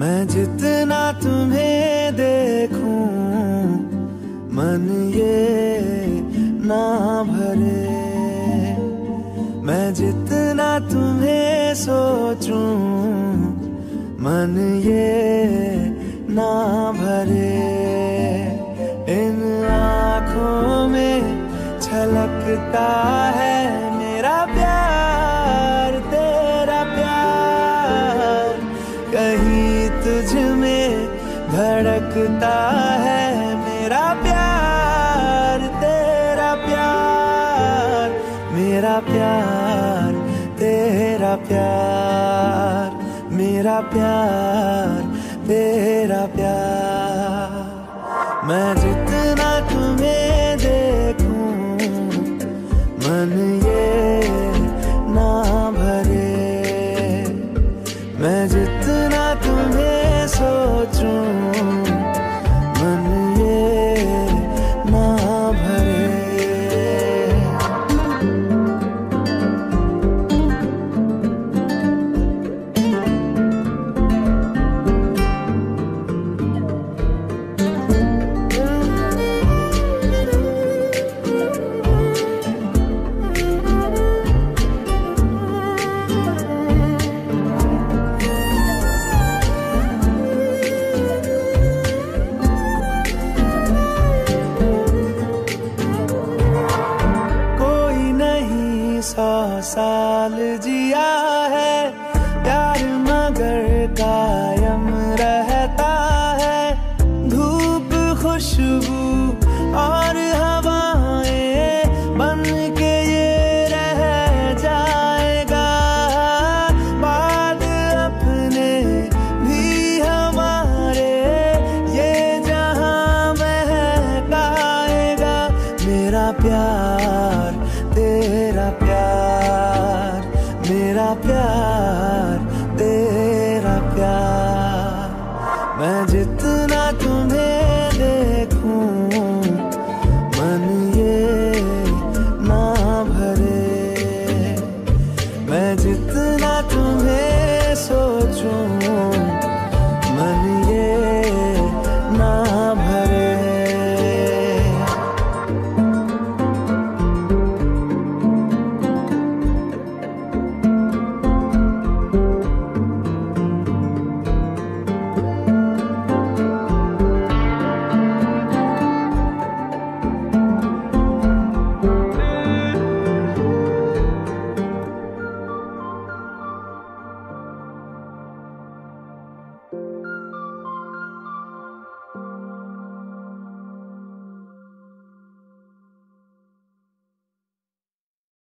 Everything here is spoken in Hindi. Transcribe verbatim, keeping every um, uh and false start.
मैं जितना तुम्हें देखूं मन ये ना भरे, मैं जितना तुम्हें सोचूं मन ये ना भरे। इन आँखों में छलकता है मेरा प्यार तेरा प्यार, कहीं तुझ में धड़कता है मेरा प्यार तेरा प्यार, मेरा प्यार तेरा प्यार, मेरा प्यार तेरा प्यार। मैं जितना तुम्हें देखूं मन ये ना भरे, मैं जितना तुम्हें सोचूं मन ये ना भरे। साल जिया है प्यार मगर कायम रहता है, धूप खुशबू और हवाएं बन के ये रह जाएगा, बाद अपने भी हमारे ये जहां महकाएगा। मेरा प्यार तेरा प्यार, मेरा प्यार तेरा प्यार। मैं जितना तुम्हें देखूं मन ये ना भरे, मैं जितना तुम्हें सोचूं